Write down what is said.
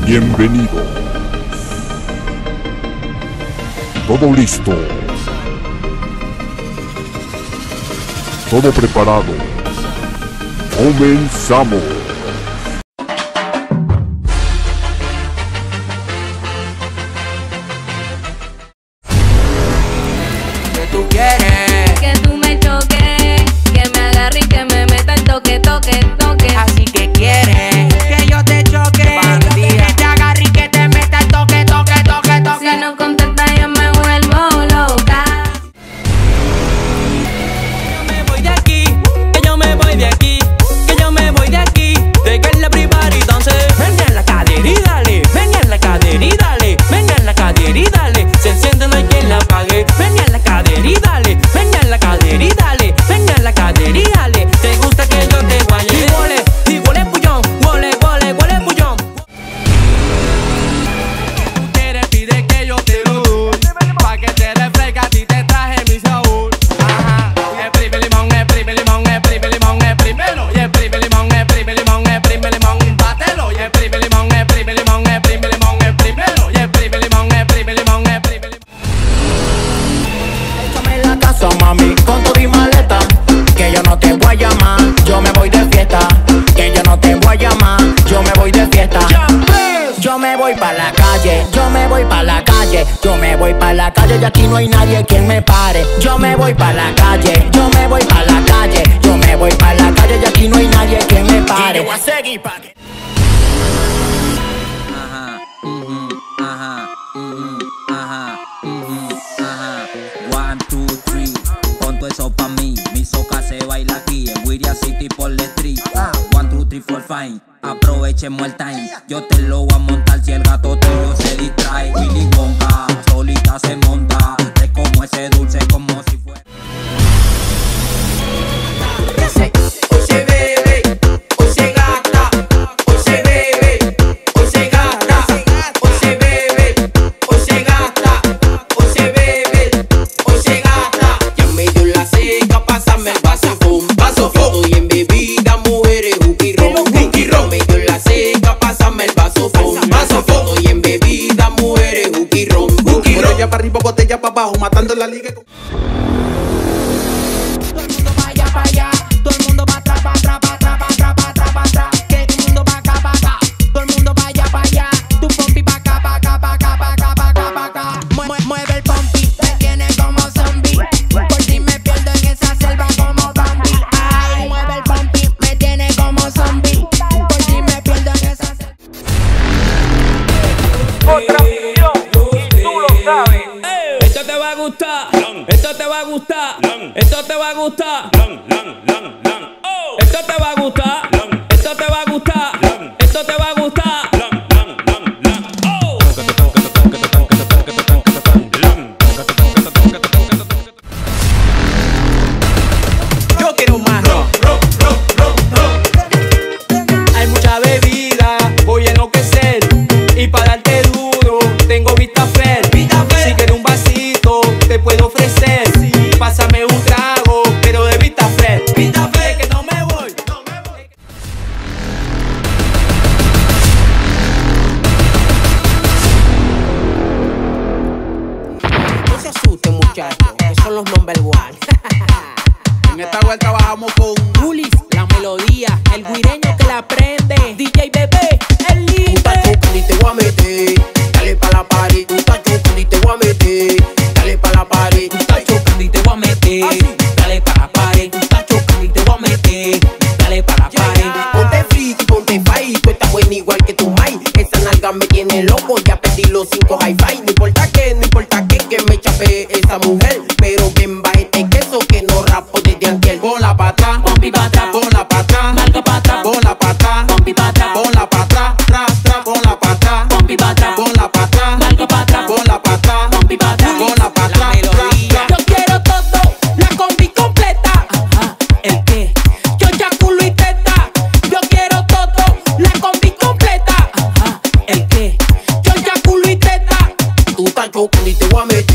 Bienvenidos. Todo listo. Todo preparado. Comenzamos. ¿Qué tú quieres? Que tú me choques, que me agarre y que me meta el toque, toque, toque. Así que quieres que yo te choque, bandida. Que te agarre y que te meta el toque, toque, toque, toque. Si no contesta yo me vuelvo loca. Yo me voy de aquí, que yo me voy de aquí, que yo me voy de aquí. De que la prepare y dance. Venga en la cadera y dale, venga en la cadera y dale, venga en la cadera y dale. Se enciende, no hay quien la apague. Venga en la cadera y dale, venga en la cadera y dale, venga en la cadera y dale. Te gusta que yo te guaye. Y huele pullón, huele pullón. Tú quieres, pide que yo te lo doy. Pa' que te refresque, a ti te traje mi sabor. Ajá. Exprime limón, exprime limón, exprime limón, exprímelo. Y exprime limón, exprime limón, exprime limón, bátelo. Y exprime limón, exprime limón, exprime limón, exprímelo. Y exprime limón, exprime limón, exprime limón. Échame en la casa, mami, con tu y maleta. Que yo no te voy a llamar, yo me voy de fiesta. Que yo no te voy a llamar, yo me voy de fiesta. Yo me voy pa' la calle, yo me voy pa' la calle, yo me voy pa' la calle y aquí no hay nadie quien me pare. Yo me voy pa' la calle, yo me voy pa' la calle, yo me voy pa' la calle y aquí no hay nadie quien me pare. Y yo voy a seguir pa' que... Ajá, ajá, ajá, ajá. 1, 2, 3, pon todo eso pa' mí. Mi soca se baila aquí en Wiria City por la street. 1, 2, 3, 4, 5. Aprovechemos el time. Yo te lo voy a montar si el gato tuyo se distrae. Willy Wonka, solita se monta. Es como ese dulce como si fuera. Hoy se bebe, hoy se gasta, hoy se bebe, hoy se gasta, hoy se bebe, hoy se gasta, hoy se bebe, hoy se gasta. Ya me dio la seca, pásame el vaso con vaso. Estoy en bebida, mujeres, juquirrón, juquirrón. Me dio la seca, pásame el vaso con vaso. Estoy en bebida, mujeres, juquirrón, juquirrón. Botella para arriba, botella para abajo, matando la liga. Todo el mundo vaya para allá, todo el mundo va atrás, pa' atrás, pa' atrás, pa' atrás, pa' atrás, pa' atrás. Que todo el mundo va acá, pa' acá, todo el mundo vaya para allá. Tu pompi pa' acá, pa' acá, pa' acá, pa' acá, pa' acá, pa' acá. Mueve el pompi, me tiene como zombie. Por ti me pierdo en esa selva como Bambi. Ay, mueve el pompi, me tiene como zombie. Por ti me pierdo en esa selva. Otra misión, y tú lo sabes. Esto te va a gustar, esto te va a gustar, esto te va a gustar, esto te va a gustar, esto te va a gustar, esto te va a gustar. Yo quiero más ron. Hay mucha bebida, voy a enloquecer. Y para darte duro, tengo Vita Fer. Si quieres un vasito, te puedo ofrecer. Pásame un trago, pero de Vita Fer. Es que no me voy. No se asusten, muchachos, que son los number one. En esta vuelta bajamos con Julis, la melodía, el guireño que la prende. DJ Bebé, el Tú estás líder. chocando y te voy a meter, dale pa' la pared. Tú estás chocando y te voy a meter, dale pa' la pared. Tú estás chocando y te voy a meter. Dale para la pared. Tú estás chocando y te voy a meter. Dale para la pared. Ponte friki, ponte fai, tú estás buena igual que tu mai. Esa nalga me tiene loco, ya pedí los 5 hi-fi. No importa que me chape esa mujer. Pero ven, bájate queso que no rapo desde antier. bola pa' atrás, Pompi pa' atrás, bola pa' atrás, nalga pa' atrás, bola pa' atrás, pompi pa' atrás, bola pa' atrás, tras, tras, bola pa' atrás, pompi pa' atrás, bola pa' atrás, nalga pa' atrás, bola pa' atrás, pompi pa' atrás, bola pa' la atrás, melodía. Yo quiero todo, la combi completa. Ajá, ¿el qué? Yo ya culo y teta. Yo quiero todo, la combi completa. Ajá, ¿el qué? Yo ya culo y teta. Tú estás chocando y te voy a meter.